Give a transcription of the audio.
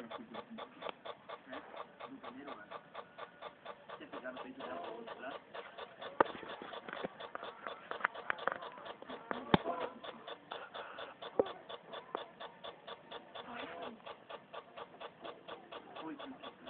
No primeiro ano. Quer pegar no peito dela pra mostrar? Foi